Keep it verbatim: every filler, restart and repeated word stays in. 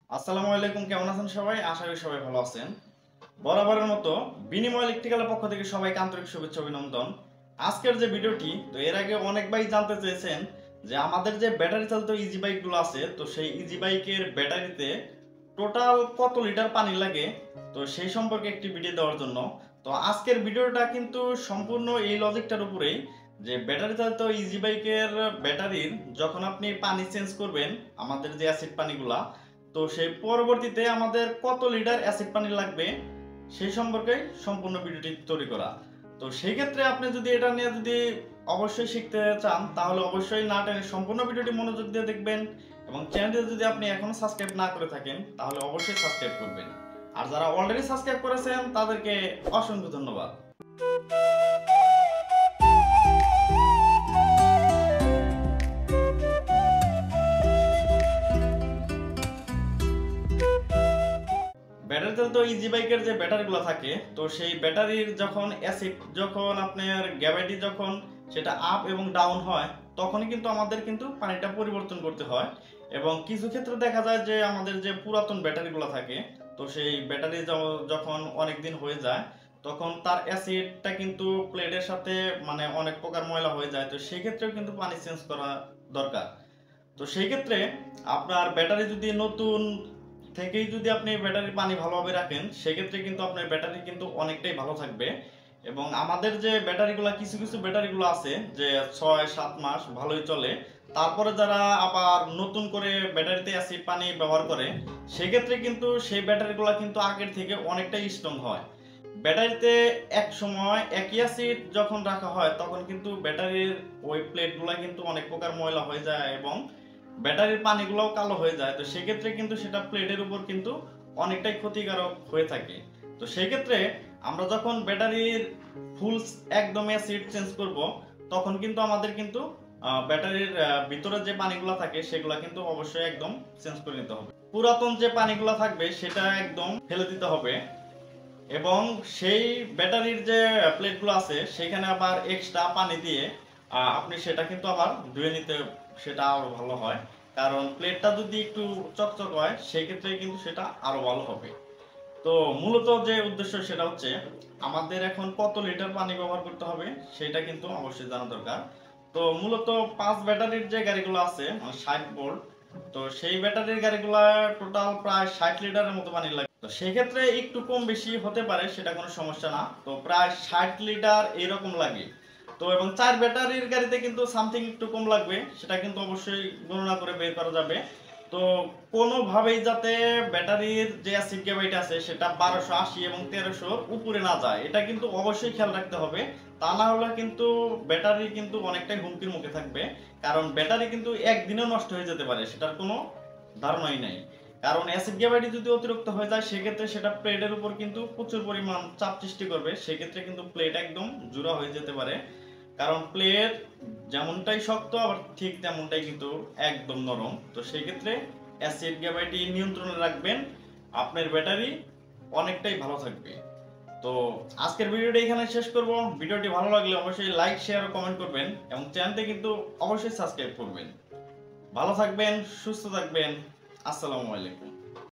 আসসালামু আলাইকুম, কেমন আছেন সবাই? আশা করি সবাই ভালো আছেন। বরাবরের মতো বিনিময় ইলেকট্রিক্যালের পক্ষ থেকে সবাইকে আন্তরিক শুভেচ্ছা অভিনন্দন। আজকের যে ভিডিওটি, তো এর আগে অনেক ভাই জানতে চেয়েছেন যে আমাদের যে ব্যাটারি চালিত ইজি বাইকগুলো আছে, তো সেই ইজি বাইকের ব্যাটারিতে টোটাল কত লিটার পানি লাগে, তো সেই সম্পর্কে একটি ভিডিও দেওয়ার জন্য। তো আজকের ভিডিওটা কিন্তু সম্পূর্ণ এই লজিকটার উপরেই যে ব্যাটারি চালিত ইজি বাইকের ব্যাটারির যখন আপনি পানি চেঞ্জ করবেন, আমাদের যে অ্যাসিড পানিগুলা, তো সেই পরবর্তীতে আমাদের কত লিটার অ্যাসিড পানি লাগবে সেই সম্পর্কে সম্পূর্ণ ভিডিওটি তৈরি করা। তো সেই ক্ষেত্রে আপনি যদি এটা নিয়ে যদি অবশ্যই শিখতে চান, তাহলে অবশ্যই না টেনে সম্পূর্ণ ভিডিওটি মনোযোগ দিয়ে দেখবেন। এবং চ্যানেলটি যদি আপনি এখনো সাবস্ক্রাইব না করে থাকেন, তাহলে অবশ্যই সাবস্ক্রাইব করবেন। আর যারা অলরেডি সাবস্ক্রাইব করেছেন তাদেরকে অসংখ্য ধন্যবাদ। ব্যাটারি চালিত ইজি বাইকের যে ব্যাটারিগুলো থাকে, তো সেই ব্যাটারির যখন অ্যাসিড যখন আপনার গ্র্যাভিটি যখন সেটা আপ এবং ডাউন হয়, তখনই কিন্তু আমাদের কিন্তু পানিটা পরিবর্তন করতে হয়। এবং কিছু ক্ষেত্রে দেখা যায় যে আমাদের যে পুরাতন ব্যাটারিগুলো থাকে, তো সেই ব্যাটারি যখন অনেক দিন হয়ে যায়, তখন তার অ্যাসিডটা কিন্তু প্লেটের সাথে মানে অনেক প্রকার ময়লা হয়ে যায়, তো সেই ক্ষেত্রেও কিন্তু পানি চেঞ্জ করা দরকার। তো সেই ক্ষেত্রে আপনার ব্যাটারি যদি নতুন থেকেই যদি আপনি ব্যাটারি পানি ভালোভাবে রাখেন, সেক্ষেত্রে কিন্তু আপনার ব্যাটারি কিন্তু অনেকটাই ভালো থাকবে। এবং আমাদের যে ব্যাটারিগুলো, কিছু কিছু ব্যাটারিগুলো আছে যে ছয় সাত মাস ভালোই চলে, তারপরে যারা আবার নতুন করে ব্যাটারিতে অ্যাসিড পানি ব্যবহার করে, সেক্ষেত্রে কিন্তু সেই ব্যাটারিগুলো কিন্তু আগের থেকে অনেকটাই স্ট্রং হয়। ব্যাটারিতে এক সময় একই অ্যাসিড যখন রাখা হয়, তখন কিন্তু ব্যাটারির ওই প্লেটগুলো কিন্তু অনেক প্রকার ময়লা হয়ে যায় এবং ব্যাটারির পানিগুলোও কালো হয়ে যায়। তো সেক্ষেত্রে কিন্তু সেটা প্লেটের উপর কিন্তু অনেকটাই ক্ষতিকারক হয়ে থাকে। তো সেক্ষেত্রে আমরা যখন ব্যাটারির ফুল একদম অ্যাসিড চেঞ্জ করব, তখন কিন্তু আমাদের কিন্তু ব্যাটারির ভিতরে যে পানিগুলো থাকে সেগুলো কিন্তু অবশ্যই একদম চেঞ্জ করে নিতে হবে। পুরাতন যে পানিগুলো থাকবে সেটা একদম ফেলে দিতে হবে। এবং সেই ব্যাটারির যে প্লেটগুলো আছে সেখানে আবার এক্সট্রা পানি দিয়ে আপনি সেটা কিন্তু আবার ধুয়ে নিতে, সেটা আরো ভালো হয়। কারণ প্লেটটা যদি একটু চকচক হয়, সেই ক্ষেত্রে কিন্তু সেটা আরো ভালো হবে। তো মূলত যে উদ্দেশ্য সেটা হচ্ছে আমাদের এখন কত লিটার পানি ব্যবহার করতে হবে সেটা কিন্তু অবশ্যই জানা দরকার। তো মূলত পাঁচ ব্যাটারির যে গাড়িগুলো আছে মানে ষাট ভোল্ট, তো সেই ব্যাটারির গাড়িগুলো টোটাল প্রায় ষাট লিটারের মতো পানি লাগে। তো সেই ক্ষেত্রে একটু কম বেশি হতে পারে, সেটা কোনো সমস্যা না। তো প্রায় ষাট লিটার এরকম লাগে। তো এবং চার ব্যাটারির গাড়িতে কিন্তু সামথিং একটু কম লাগবে, সেটা কিন্তু অবশ্যই গণনা করে বের করা যাবে। তো কোনোভাবেই যাতে ব্যাটারির যে অ্যাসিড গ্যাবাইট আছে সেটা বারোশো আশি এবং তেরোশোর উপরে না যায়, এটা কিন্তু অবশ্যই খেয়াল রাখতে হবে। তা না হলে কিন্তু ব্যাটারি কিন্তু অনেকটাই হুমকির মুখে থাকবে। কারণ ব্যাটারি কিন্তু একদিনেও নষ্ট হয়ে যেতে পারে, সেটার কোনো ধারণাই নাই। কারণ অ্যাসিড গ্যাবাইটি যদি অতিরিক্ত হয়ে যায়, সেক্ষেত্রে সেটা প্লেটের উপর কিন্তু প্রচুর পরিমাণ চাপ সৃষ্টি করবে, সেক্ষেত্রে কিন্তু প্লেট একদম জোড়া হয়ে যেতে পারে। কারণ প্লেট যেমনটাই শক্ত আবার ঠিক তেমনটাই কিন্তু একদম নরম। তো সেই ক্ষেত্রে অ্যাসিড গ্যাবাইটি নিয়ন্ত্রণে রাখবেন, আপনার ব্যাটারি অনেকটাই ভালো থাকবে। তো আজকের ভিডিওটা এখানে শেষ করব। ভিডিওটি ভালো লাগলে অবশ্যই লাইক শেয়ার ও কমেন্ট করবেন এবং চ্যানেলটি কিন্তু অবশ্যই সাবস্ক্রাইব করবেন। ভালো থাকবেন, সুস্থ থাকবেন। আসসালামু আলাইকুম।